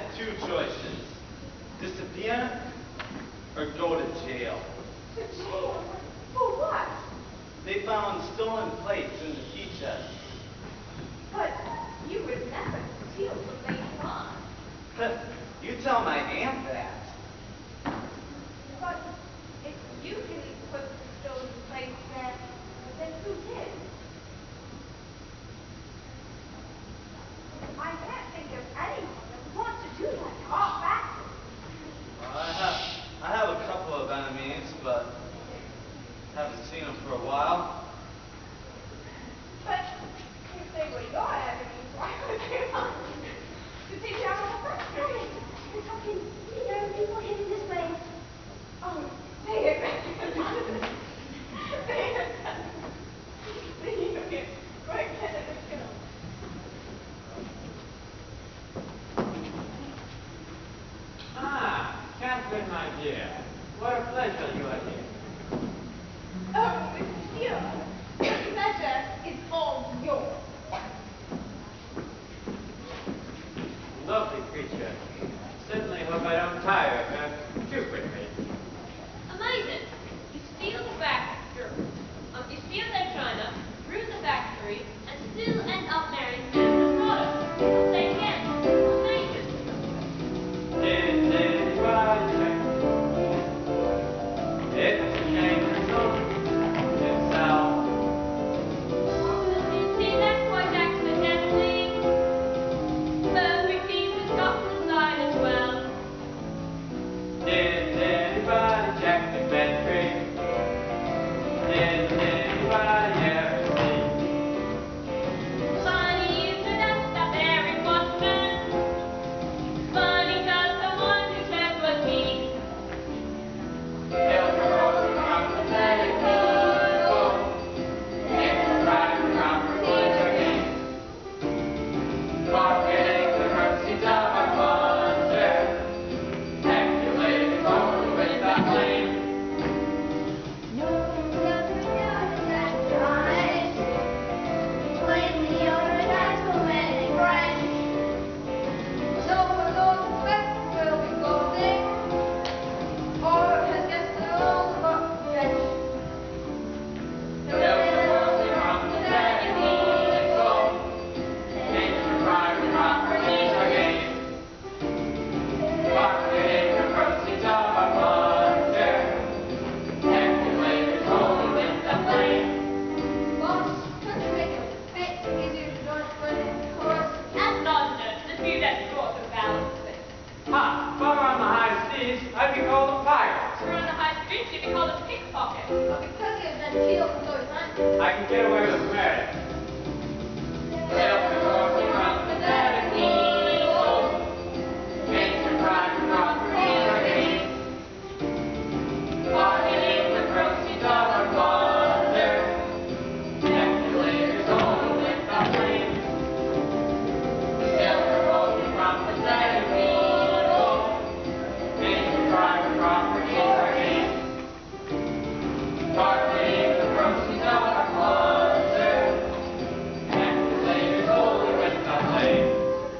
two choices. Disappear or go to jail. To jail? For what? They found stolen plates in the tea chest. But you would never steal from Lady Fawn. You tell my aunt that. But if you didn't put the stolen plates there, then who did? I can't think of anyone that would want to do that to our factory. I have a couple of enemies, but haven't seen them for a while. But if they were your enemies, why would they want to take down our factory? We're talking, people hidden this way. Oh, say it. Say it. Quick, let's go. Ah, Catherine, my dear. What a pleasure you are here. Oh, monsieur, the pleasure is all yours. Lovely creature. Certainly hope I don't tire of her too quickly. Amazing. You steal the factory, you steal their china, ruin the factory, and still end up marrying Sam's daughter. I'll say again, amazing. Did anybody check? It's a shame for some himself. You see, that's quite accidentally. Perfect pieces got to the side as well. Did anybody check the inventory? Did anybody ever see? Funny is that's the very question. Funny 'cause the one who said was me. Tales are rolling from the pathetic people. It's a pride and compromise again. Forgetting the mercies of our culture. Calculating only with the blame. No one ever noticed that time. When the other guys were many friends. So we're going to festival, will we go there? Or has guest alone got drenched? Tales are rolling from the pathetic people. Nature, pride, and compromise again. Forgetting the mercies of our culture. Calculating only with the blame. Boss, can't you make a bit easier to join for the chorus? That's nonsense. The few that brought the balance of it. Ha! If I were on the high seas, I'd be called a pirate. We're on the high streets, you'd be called a pickpocket. But because you've been killed for those times. I can get away with murder. Tales are rolling from the pathetic people. Nature, pride, and compromise again. Forgetting the proceeds of our culture. Calculators only with the blame. Tales are rolling from the pathetic people. Nature, pride, and compromise again. Forgetting the proceeds of our culture. Calculators only with the blame.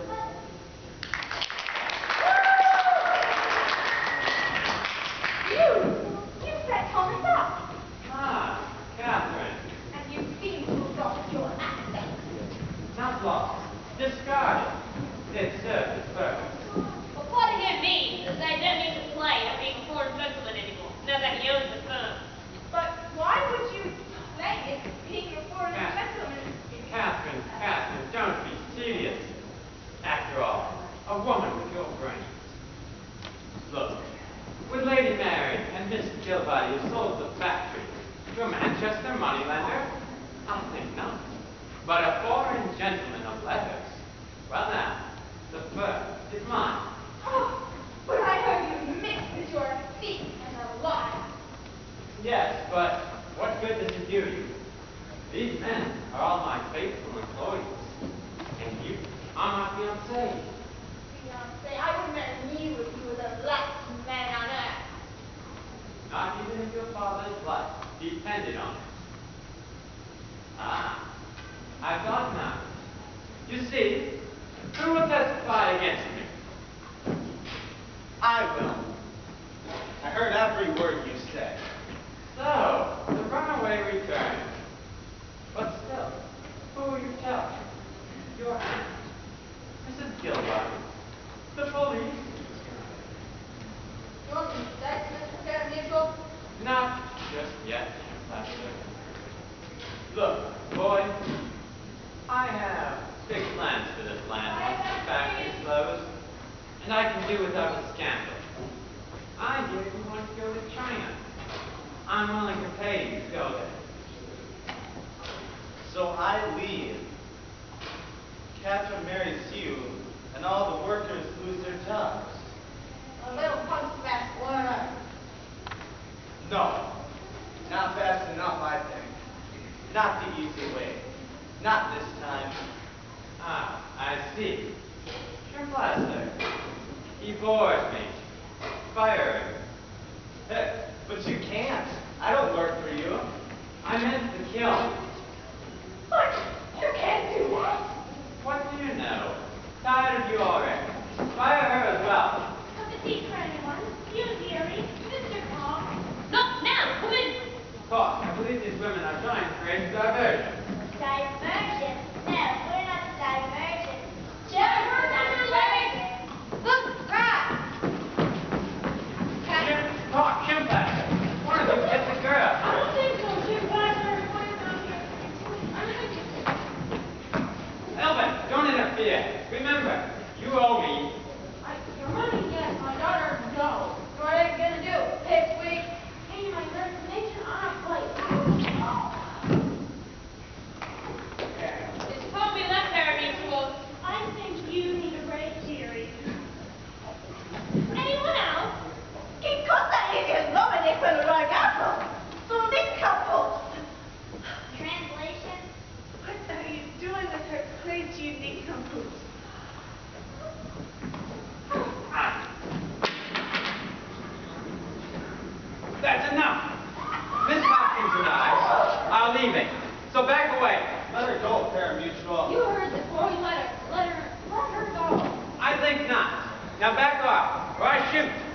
You set Thomas up. Ah, Catherine. And you seem to have lost your accent. Not lost. Discarded. It served its purpose. Well, what it means is they don't need to play at being foreign gentlemen anymore, now that he owns the firm. But why would you play it being a foreign gentleman? Catherine, don't be serious. After all, a woman with your brains. Look, with Lady Mary and Mr. Gilbody who sold the factory to a Manchester moneylender, I think not. But a foreign gentleman of letters. Well now, the firm is mine. Oh, but I heard you mixed that you're a thief and a liar. Yes, but what good does it do you? These men are all my faithful employees. And you are my fiancé. Fiancé, I would marry you if you were the last man on earth. Not even if your father's life depended on it. Ah, I've got now. You see, who will testify against me? I can do without a scandal. I hear you want to go to China. I'm willing to pay you to go there. So I leave. Catherine marries you, and all the workers lose their jobs. A little punch fast learner. No, not fast enough, I think. Not the easy way. Not this time. Ah, I see. Sir. He bores me. Fire him. But you can't. I don't work for you. I meant to kill him. But you can't do that. What do you know? Tired of you already. Fire her as well. Have a seat for anyone. You, dearie. Mr. Cobb. Not now, come in. Talk. I believe these women are trying to create diversion. Diversion? No, we're not diversion. Just diversion. Look, right. Talk, Chimplaster. One of you get the girl. I don't think so, Jim Blackbird. Elvin, don't interfere. Remember, you owe me. Your money, yes. My daughter, no. So what are you gonna do? Pipsqueak? Pay my resignation on a plate. It's told me left paramutual. I think you need a break, dearie. Anyone else? ¿Qué cosa ellos no me dejan ragazo? Son de couple. Translation? What are you doing with her plates, you nincompoop? That's enough. Miss Hopkins and I are leaving. So back away. Let her go, paramutual. You heard the boy. Let her go. I think not. Now back off, or I shoot.